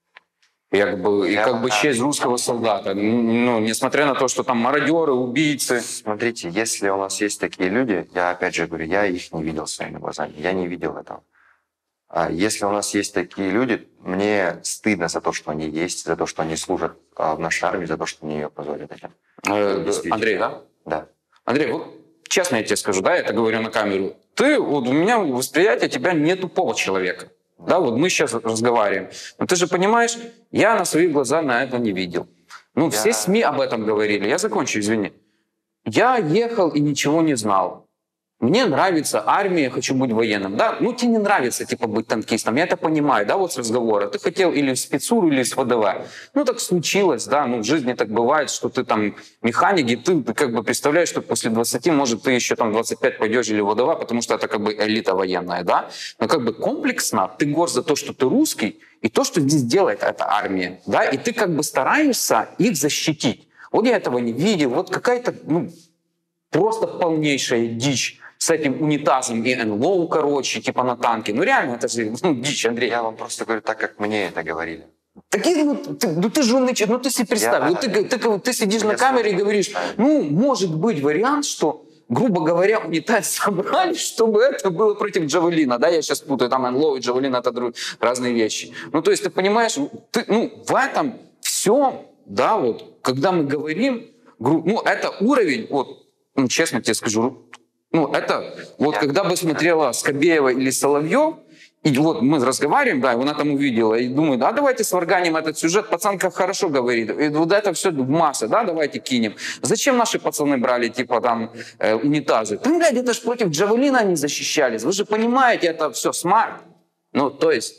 И как бы, и Я- как бы честь русского солдата. Ну, несмотря на то, что там мародеры, убийцы. Смотрите, если у нас есть такие люди, я опять же говорю, я их не видел своими глазами, я не видел этого. А если у нас есть такие люди, мне стыдно за то, что они есть, за то, что они служат а, в нашей армии, за то, что они ее позорят этим. Э, Действительно. Андрей, да? Да. Андрей, вот честно я тебе скажу, да, я это говорю на камеру. Ты, вот у меня восприятие тебя не тупого человека. Да, вот мы сейчас разговариваем. Но ты же понимаешь, я на свои глаза на это не видел. Ну, Я- все СМИ об этом говорили. Я закончу, извини. Я ехал и ничего не знал. Мне нравится армия, я хочу быть военным. Да? Ну, тебе не нравится, типа, быть танкистом. Я это понимаю, да, вот с разговора. Ты хотел или в спецуру, или в ВДВ. Ну, так случилось, да. Ну, в жизни так бывает, что ты там механик, и ты, ты как бы представляешь, что после двадцати, может, ты еще там двадцать пять пойдешь или в ВДВ, потому что это как бы элита военная, да. Но как бы комплексно ты горд за то, что ты русский, и то, что здесь делает эта армия, да. И ты как бы стараешься их защитить. Вот я этого не видел. Вот какая-то, ну, просто полнейшая дичь с этим унитазом и эн эл о, короче, типа на танке. Ну реально, это же, ну, дичь, Андрей. Я вам просто говорю так, как мне это говорили. Такие, ну, ты, ну ты же унычер, ну ты себе представь, Я- вот ты, ты, ты, ты сидишь Я на камере и сложно говоришь, представить. ну, может быть вариант, что, грубо говоря, унитаз собрали, чтобы это было против Джавелина, да, я сейчас путаю, там эн эл о и Джавелин — это друг- разные вещи. Ну, то есть, ты понимаешь, ты, ну, в этом всем, да, вот, когда мы говорим, гру- ну, это уровень, вот, ну, честно тебе скажу, ну, это, вот, Я- когда бы смотрела Скобеева или Соловьев, и вот мы разговариваем, да, и она там увидела, и думает, да, давайте сварганим этот сюжет, пацанка хорошо говорит, и вот это все в массы, да, давайте кинем. Зачем наши пацаны брали, типа, там, э, унитазы? Да, блядь, это ж против Джавелина они защищались, вы же понимаете, это все смарт. Ну, то есть,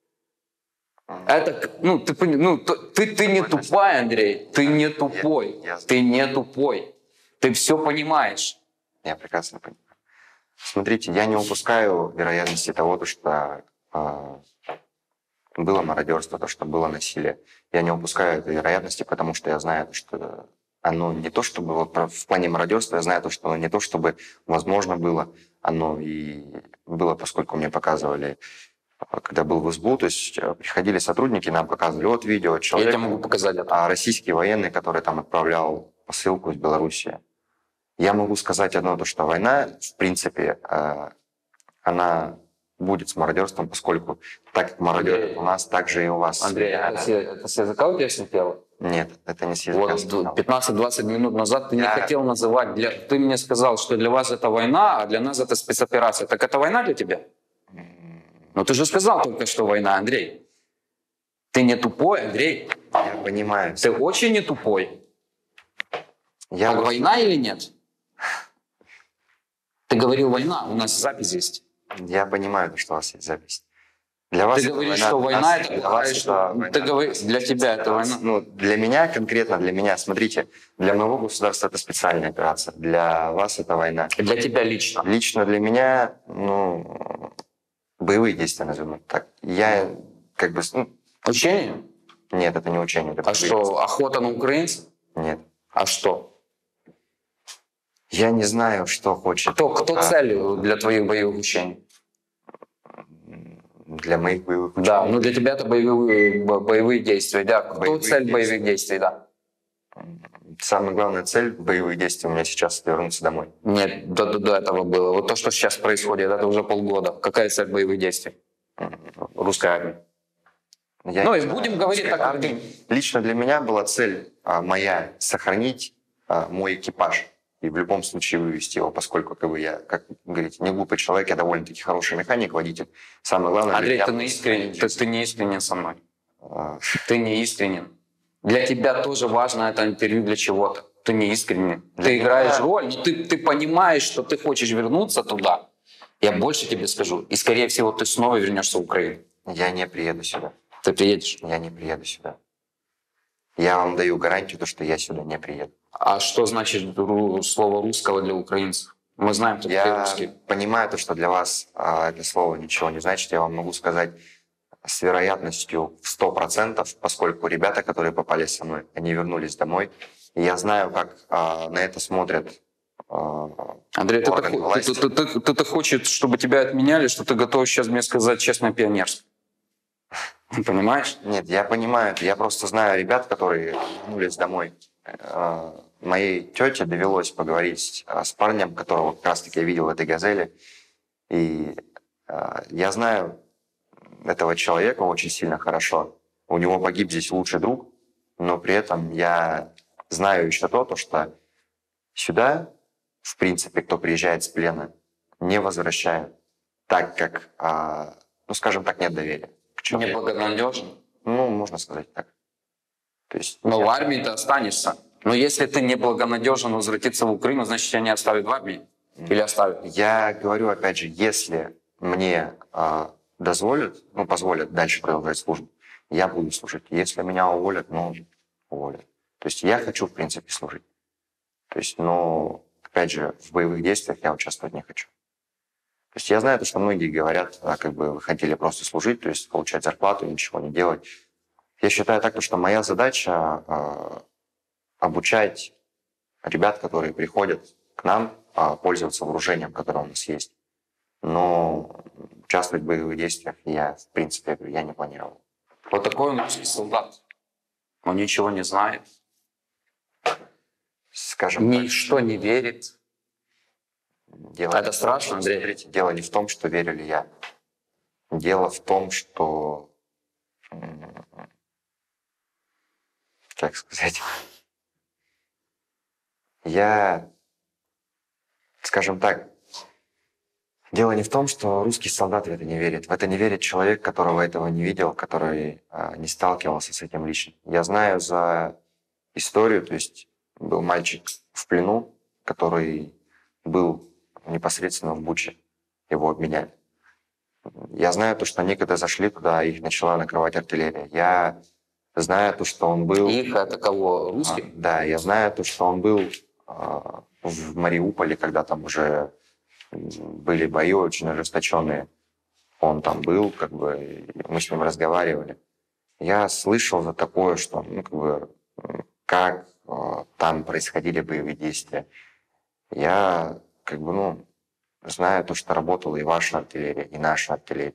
это, ну, ты, пони- ну, т- ты, ты не тупой, Андрей, ты не тупой, Я- я- ты не тупой, ты все понимаешь. Я прекрасно понимаю. Смотрите, я не упускаю вероятности того, то, что э, было мародерство, то, что было насилие. Я не упускаю этой вероятности, потому что я знаю, что оно не то, чтобы вот про- в плане мародерства, я знаю то, что оно не то, чтобы возможно было, оно и было, поскольку мне показывали, э, когда был в СБУ, то есть э, приходили сотрудники, нам показывали вот видео Я человека, тебе могу показать это. а российский военный, который там отправлял посылку из Беларуси. Я могу сказать одно, то, что война, в принципе, э, она будет с мародерством, поскольку так как мародеры Андрей. у нас, так же и у вас. Андрей, это с, это с языка у тебя слетело? Нет, это не с языка. Вот пятнадцать-двадцать минут назад ты не Я- хотел называть, для, ты мне сказал, что для вас это война, а для нас это спецоперация. Так это война для тебя? М, Ну ты же сказал только что война, Андрей. Ты не тупой, Андрей. Я понимаю. Ты очень не тупой. Я, Так вот- война или нет? Ты говорил война, у нас запись есть. я понимаю, что у вас есть запись. Для вас Ты это говоришь, война, что для война нас- это для плохая вас штука. это война, Ты говоришь, для тебя это война. Ну, для меня конкретно, для меня, смотрите, для моего государства это специальная операция, для вас это война. Для тебя лично. Лично для меня, ну, боевые действия, назовем так. Я как бы, ну, Учение? нет, это не учение. Это А боевые что, охота на украинцев? действия. Нет. А что? Я не знаю, что хочет. Кто, кто а, цель для твоих боевых учений? Для моих боевых Да, учений. ну для тебя это боевые, бо- боевые действия, да. Кто Боевые цель действия. боевых действий, да? Самая главная цель боевых действий у меня сейчас — это вернуться домой. Нет, до, до, до этого было. Вот то, что сейчас происходит, это уже полгода. Какая цель боевых действий русской армии? Я ну, не и знаю, будем говорить так, как ты. Лично для меня была цель а, моя сохранить а, мой экипаж и в любом случае вывести его, поскольку как бы, я, как говорите, не глупый человек, я довольно-таки хороший механик, водитель. Самое главное... Андрей, для ты, меня не искренен, ты, ты не искренен со мной. а... Ты не искренен. Для тебя тоже важно это интервью для чего-то. Ты не искренен. Для ты меня... играешь роль, но ты, ты понимаешь, что ты хочешь вернуться туда. Я больше тебе скажу. И, скорее всего, ты снова вернешься в Украину. Я не приеду сюда. Ты приедешь? Я не приеду сюда. Я вам даю гарантию, что я сюда не приеду. А что значит слово русского для украинцев? Мы знаем, кто такие русские. Я понимаю, то, что для вас а, это слово ничего не значит. Я вам могу сказать с вероятностью в сто процентов, поскольку ребята, которые попали со мной, они вернулись домой. И я знаю, как а, на это смотрят а, Андрей, ты, ты, ты, ты, ты, ты хочешь, чтобы тебя отменяли, что ты готов сейчас мне сказать честно пионерский? Понимаешь? Нет, я понимаю. Я просто знаю ребят, которые вернулись домой. Моей тете довелось поговорить с парнем, которого как раз-таки я видел в этой «Газели». И я знаю этого человека очень сильно хорошо. У него погиб здесь лучший друг, но при этом я знаю еще то, то что сюда, в принципе, кто приезжает с плена, не возвращают, так как, ну, скажем так, нет доверия. Неблагонадежен? Ну, можно сказать так. То есть, но я... в армии ты останешься. Но если ты неблагонадежен возвратиться в Украину, значит, тебя не оставят в армии? Или оставят? Я говорю, опять же, если мне э, дозволят, ну, позволят дальше продолжать службу, я буду служить. Если меня уволят, ну, уволят. То есть я хочу, в принципе, служить. То есть, но, опять же, в боевых действиях я участвовать не хочу. То есть я знаю, что многие говорят, а, как бы вы хотели просто служить, то есть получать зарплату, ничего не делать. Я считаю так, что моя задача э, обучать ребят, которые приходят к нам, э, пользоваться вооружением, которое у нас есть. Но участвовать в боевых действиях я, в принципе, я не планировал. Вот такой он русский солдат. Он ничего не знает. Скажем Ничто так, не верит. Дело это страшно, Андрей? Смотрите, дело не в том, что верю ли я. Дело в том, что... Как сказать? Я, скажем так, дело не в том, что русский солдат в это не верит. В это не верит человек, которого этого не видел, который а, не сталкивался с этим лично. Я знаю за историю, то есть был мальчик в плену, который был непосредственно в Буче. Его обменяли. Я знаю то, что они когда зашли туда, их начала накрывать артиллерия. Я знаю то, что он был... Их это кого? Русских? А, да, я знаю то, что он был а, в Мариуполе, когда там уже были бои очень ожесточенные. Он там был, как бы, мы с ним разговаривали. Я слышал за такое, что, ну, как бы, как а, там происходили боевые действия. Я, как бы, ну, знаю то, что работала и ваша артиллерия, и наша артиллерия.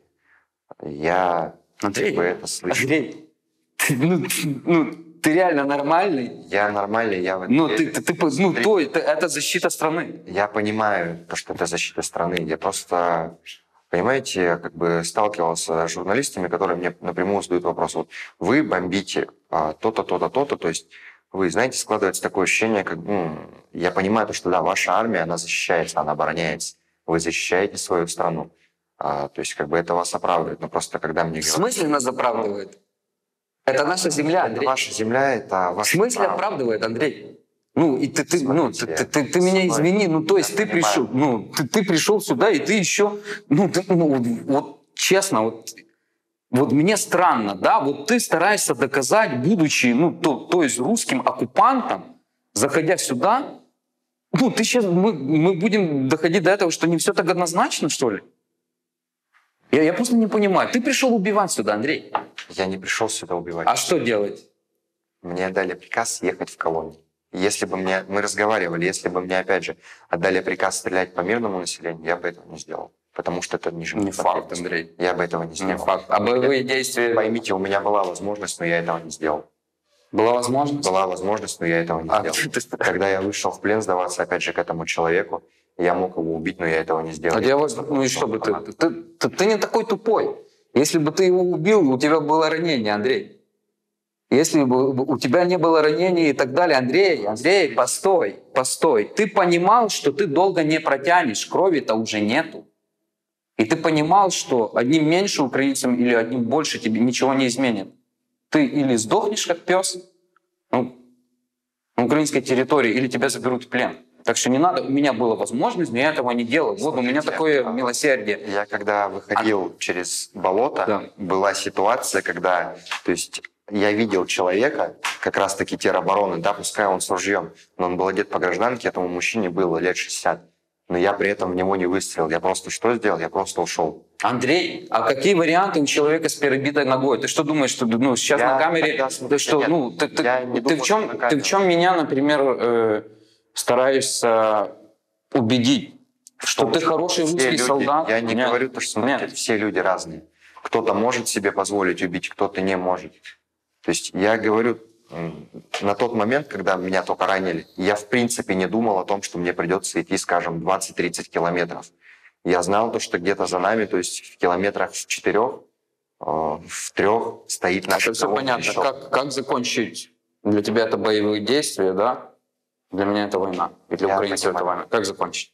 Я Андрей, как бы, это слышал. Андрей, ты, ну, ну, ты реально нормальный? Я нормальный, я в этом Ну, верю. ты, ты, ты, ну, то, это, это защита страны. Я понимаю, то, что это защита страны. Я просто, понимаете, я как бы сталкивался с журналистами, которые мне напрямую задают вопрос. Вот вы бомбите а, то-то, то-то, то-то. То есть вы, знаете, складывается такое ощущение, как, ну, я понимаю, то, что да, ваша армия, она защищается, она обороняется. Вы защищаете свою страну. А, то есть как бы это вас оправдывает. Но просто когда мне говорят... В смысле нас оправдывает? Это наша земля, Андрей. Это ваша земля, это В ваша... смысле право. оправдывает, Андрей? Ну, и ты, ты, ну, ты, Смотрите, ты, ты, ты меня извини, ну, то есть я ты понимаю. пришел, ну, ты, ты пришел сюда, и ты еще, ну, ты, ну вот, вот честно, вот, вот мне странно, да, вот ты стараешься доказать, будучи, ну, то, то есть русским оккупантом, заходя сюда, ну, ты сейчас, мы, мы будем доходить до этого, что не все так однозначно, что ли? Я, я просто не понимаю. Ты пришел убивать сюда, Андрей. Я не пришел сюда убивать. А что делать? Мне дали приказ ехать в колонии. Если бы мне, мы разговаривали, если бы мне, опять же, отдали приказ стрелять по мирному населению, я бы этого не сделал. Потому что это ниже. Не факт, Андрей. Я бы этого не сделал. Не факт. А боевые действия... Поймите, у меня была возможность, но я этого не сделал. Была возможность? Была возможность, но я этого не А, сделал. ты- Когда я вышел в плен сдаваться, опять же, к этому человеку, я мог его убить, но я этого не сделал. А я вот, ну и что бы ты, ты, ты, ты не такой тупой. Если бы ты его убил, у тебя было ранение, Андрей. Если бы у тебя не было ранений и так далее, Андрей, Андрей, постой, постой. Ты понимал, что ты долго не протянешь, крови-то уже нету. И ты понимал, что одним меньше украинцам или одним больше тебе ничего не изменит. Ты или сдохнешь как пес, ну, на украинской территории, или тебя заберут в плен. Так что не надо, у меня была возможность, но я этого не делал. Вот Смотрите, у меня такое милосердие. Я когда выходил а... через болото, да. была ситуация, когда, то есть, я видел человека, как раз-таки теробороны, да, пускай он с ружьем, но он был одет по гражданке, этому мужчине было лет шестьдесят. Но я при этом в него не выстрелил. Я просто что сделал? Я просто ушел. Андрей, а какие варианты у человека с перебитой ногой? Ты что думаешь, что ну, сейчас я на камере... Ты, что, нет, ну, ты, ты, ты, думал, в чем, ты в чем меня, например, э, стараешься убедить? Что, что ты хороший русский люди, солдат? Я не нет. говорю, то, что нет. Все люди разные. Кто-то может себе позволить убить, кто-то не может. То есть я говорю... На тот момент, когда меня только ранили, я в принципе не думал о том, что мне придется идти, скажем, двадцать-тридцать километров. Я знал то, что где-то за нами, то есть в километрах в четырех, в трех стоит наш. Это все понятно. Как, как закончить? Для тебя это боевые действия, да? Для меня это война. И для я украинцев это война. Как закончить?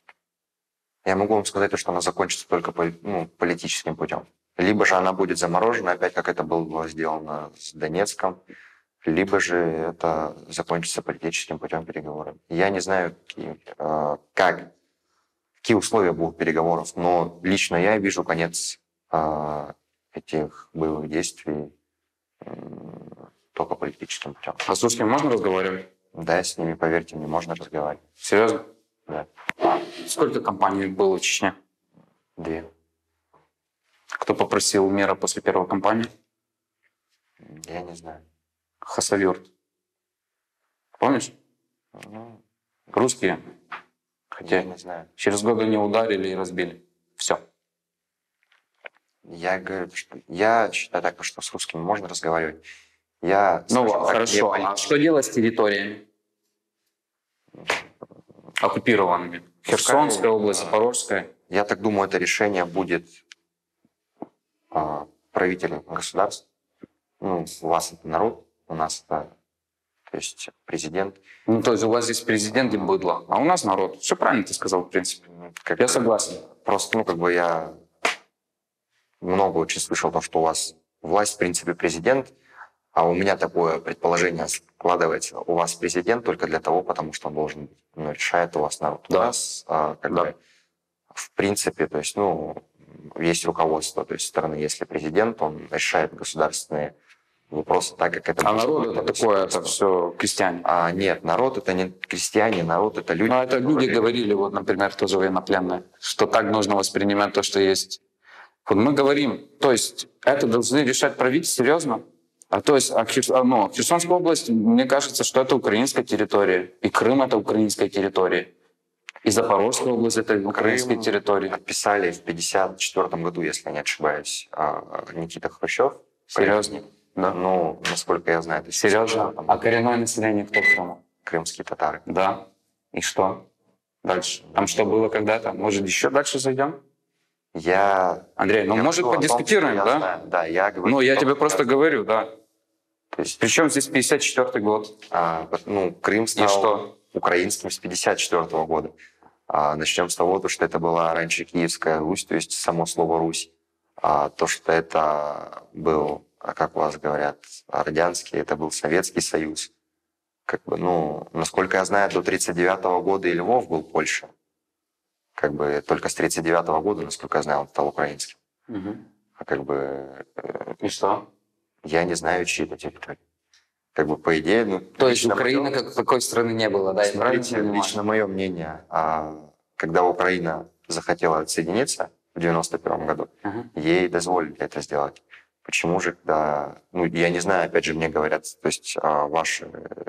Я могу вам сказать, что она закончится только ну, политическим путем. Либо же она будет заморожена, опять как это было сделано с Донецком, либо же это закончится политическим путем переговоров. Я не знаю, какие, э, как, какие условия будут переговоров, но лично я вижу конец э, этих боевых действий э, только политическим путем. А с русскими можно разговаривать? Да, с ними, поверьте мне, можно разговаривать. Серьезно? Да. Сколько компаний было в Чечне? Две. Кто попросил мира после первой кампании? Я не знаю. Хасавюрт. Помнишь? Ну, русские. Хотя я не знаю. Через годы не ударили и разбили. Все. Я говорю, что я считаю так, что с русскими можно разговаривать. Я, ну, так, хорошо. А что делать с территориями? Оккупированными. Херсонская область, Запорожская. Я так думаю, это решение будет а, правителей государств. Ну, у вас это народ, у нас это, то есть, президент. Ну, то есть у вас здесь президент и быдло, а у нас народ. Все правильно ты сказал, в принципе. Как я согласен. Просто, ну, как бы я много очень слышал, то, что у вас власть, в принципе, президент, а у меня такое предположение складывается. У вас президент только для того, потому что он должен быть. Ну, решает у вас народ. Да. У нас, а, как да. бы, в принципе, то есть, ну, есть руководство, то есть, стороны, если президент, он решает государственные вопросы так, как это... А народ это такое, это все крестьяне? А, нет, народ это не крестьяне, народ это люди. Ну, это люди говорили, вот, например, тоже военнопленные, что так нужно воспринимать то, что есть. Вот мы говорим, то есть это должны решать правительство, серьезно? А то есть, а Херс... ну, Херсонская область, мне кажется, что это украинская территория, и Крым это украинская территория, и Запорожская область это украинская Крым территория. Описали в пятьдесят четвёртом году, если я не ошибаюсь, Никита Хрущев. Серьезно? Да. Ну, насколько я знаю, это Сережа, а коренное население кто в Крыму? Крымские татары. Да. И что? Дальше. Там что было когда-то? Может, еще дальше зайдем? Я... Андрей, ну, я может, подискутируем, том, да? Знаю. Да, я говорю... Ну, я том, тебе просто я... говорю, да. То есть... Причем здесь пятьдесят четвёртый год. А, ну, Крым стал И что? украинским с пятьдесят четвёртого года. А, начнем с того, что это была раньше Киевская Русь, то есть само слово «Русь». А, то, что это был, как у вас говорят, Родянский, это был Советский Союз. Как бы, ну, насколько я знаю, до тридцать девятого года и Львов был Польша. Как бы только с тридцать девятого года, насколько я знаю, он стал украинским. Угу. А как бы... И что? Я не знаю, чьи это территории. Как бы, по идее... Ну, то есть Украины как такой страны не было, да? Смотрите, лично мое мнение, когда Украина захотела отсоединиться в девяносто первом году, uh-huh. ей дозволили это сделать. Почему же, когда... Ну, я не знаю, опять же, мне говорят, то есть ваши...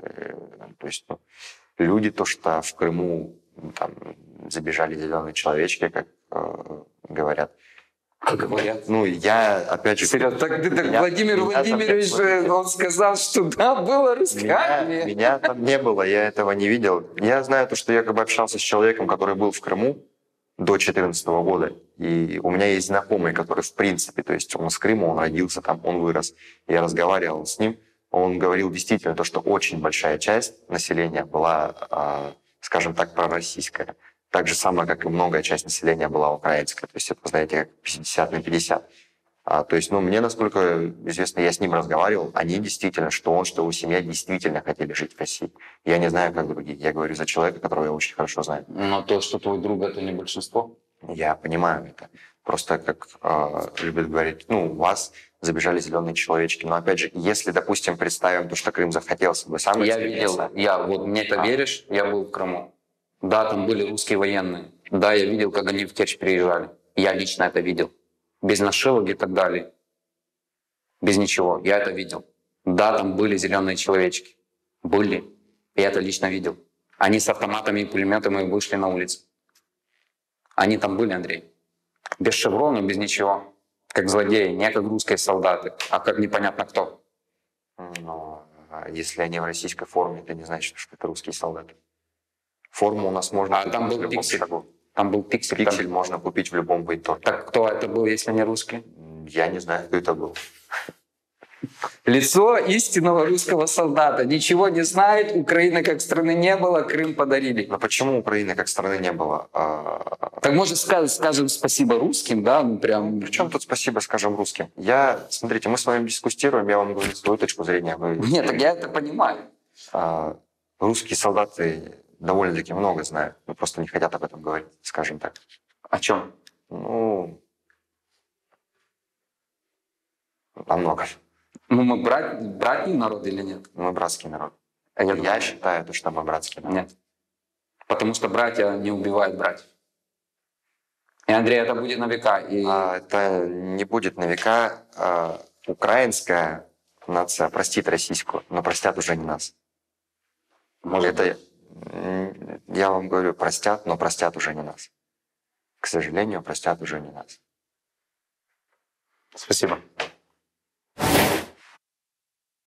То есть, ну, люди, то, что в Крыму там забежали зеленые человечки, как э, говорят. Как говорят? Ну, я, опять же... Серьезно, так, так меня, Владимир меня Владимирович, там, он сказал, что да, была русская меня, армия. Меня там не было, я этого не видел. Я знаю то, что я как бы общался с человеком, который был в Крыму, до две тысячи четырнадцатого года. И у меня есть знакомый, который в принципе, то есть он из Крыма, он родился там, он вырос. Я разговаривал с ним, он говорил действительно то, что очень большая часть населения была, скажем так, пророссийская. Так же самое, как и многое часть населения была украинская. То есть это, знаете, как пятьдесят на пятьдесят. А, то есть, ну, мне, насколько известно, я с ним разговаривал, они действительно, что он, что его семья действительно хотели жить в России. Я не знаю, как другие. Я говорю за человека, которого я очень хорошо знаю. Но то, что твой друг, это не большинство. Я понимаю это. Просто, как э, любят говорить, ну, у вас забежали зеленые человечки. Но, опять же, если, допустим, представим то, что Крым захотелся бы сам... Я видел, я, вот мне это а. веришь, я был в Крыму. Да, там были русские военные. Да, я видел, как они в Керчь приезжали. Я лично это видел. Без нашивок и так далее. Без ничего. Я это видел. Да, там были зеленые человечки. Были. Я это лично видел. Они с автоматами и пулеметами вышли на улицу. Они там были, Андрей. Без шеврона, без ничего. Как злодеи, не как русские солдаты, а как непонятно кто. Но если они в российской форме, это не значит, что это русские солдаты. Форму у нас можно а купить там был в любом пиксель. шагу. Там был пиксель. Пиксель там... можно купить в любом военторге. Так кто это был, если не русский? Я не знаю, кто это был. Лицо истинного русского солдата. Ничего не знает, Украины как страны не было, Крым подарили. Но почему Украины как страны не было? Так может сказать, скажем спасибо русским, да? Ну, прям... Причем тут спасибо, скажем, русским? Я, смотрите, мы с вами дискутируем, я вам говорю свою точку зрения. Вы... Нет, так я это понимаю. А, русские солдаты довольно-таки много знают, но просто не хотят об этом говорить, скажем так. О чем? Ну, о многом. Ну, мы брат, братний народ или нет? Мы братский народ. А я, я думаю, считаю, то, что мы братский народ. Нет. Потому что братья не убивают братьев. И, Андрей, это будет на века. И... А, это не будет на века. А, украинская нация простит российскую, но простят уже не нас. Может это, я вам говорю, простят, но простят уже не нас. К сожалению, простят уже не нас. Спасибо.